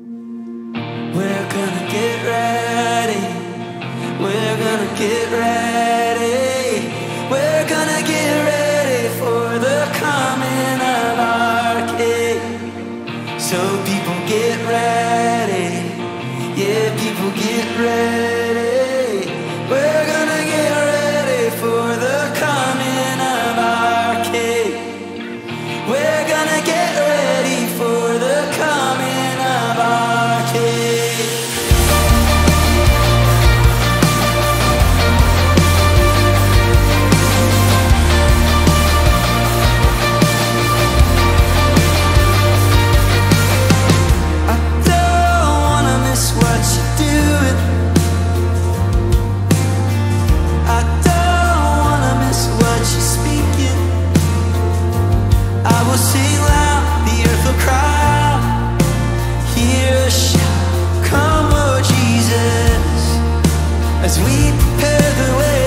We're gonna get ready. We're gonna get ready. We're gonna get ready for the coming of our King. So people get ready. Yeah, people get ready. We're gonna get ready for the coming of our King. We're gonna get ready for the coming of our King. I don't wanna miss what you're doing. I don't wanna miss what you're speaking. I will sing loud, the earth will cry out. Hear a shout, come Lord Jesus, as we prepare the way.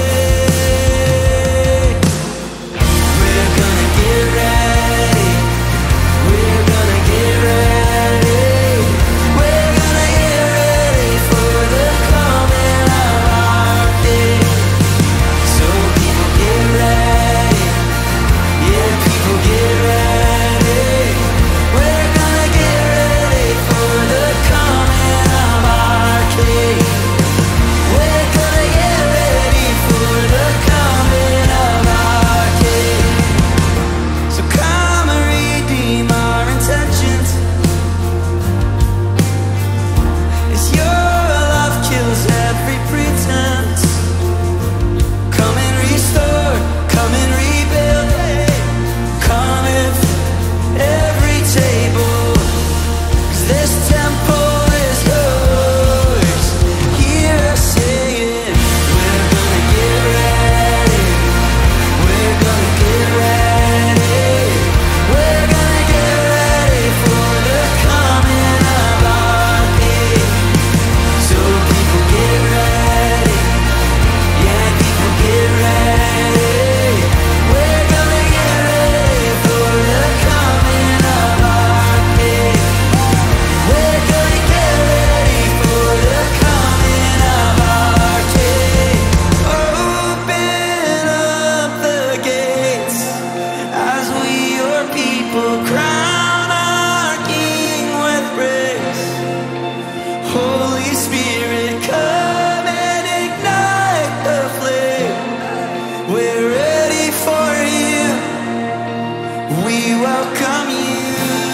We're gonna get ready. We're gonna get ready. We're gonna get ready for the coming of our King. So people get ready. Yeah, people get ready. We're gonna get ready for the coming of our King. We're gonna get ready for the coming of our King. So come and redeem our intentions. As your love kills every pretense. Come and restore, come and rebuild. Come and flip every table. 'Cause this temple is yours. Hear us singing. We're gonna get ready. We're gonna get ready. We're gonna get ready for the coming of our King. So people get ready. Yeah, people get ready. We're gonna get ready for the coming of our King. We're gonna get ready for the coming of our King. Open up the gates as we, your people, crown our King with praise. Holy Spirit, come and ignite the flame. We're ready for you. We welcome you.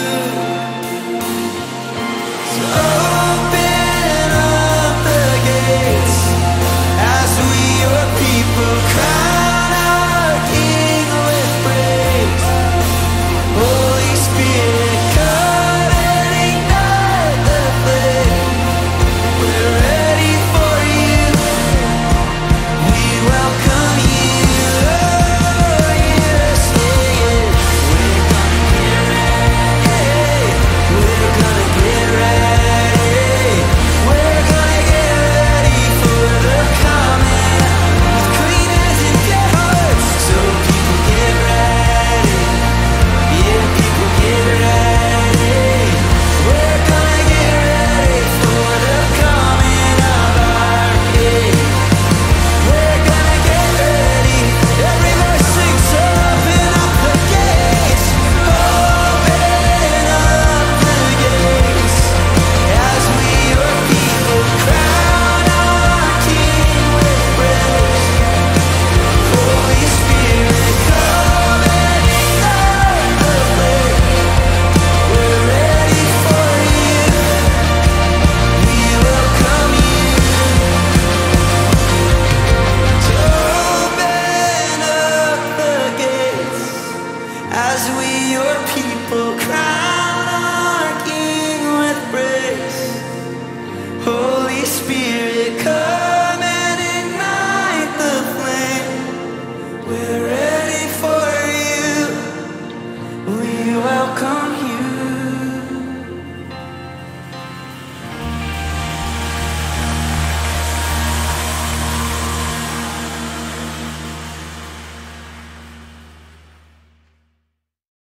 So open up the gates as we, your people, crown our King with praise. Holy Spirit, come and ignite the flame. We're ready for you. We welcome you. Oh, yes, yeah. We're gonna get ready. We're gonna get ready. We're gonna get ready for the coming with clean hands and pure hearts. So people get ready. Yeah, people get ready. We're gonna get ready for the coming of our King. We're gonna get ready. Every voice sings, open up the gates. Open up the gates. As we, your people, crown our King with praise. Holy Spirit, come and ignite the flame. We're ready for you. We welcome you. So open up the gates as we, your people, crown our King with praise. Holy Spirit, come and ignite the flame. We're ready for you. We welcome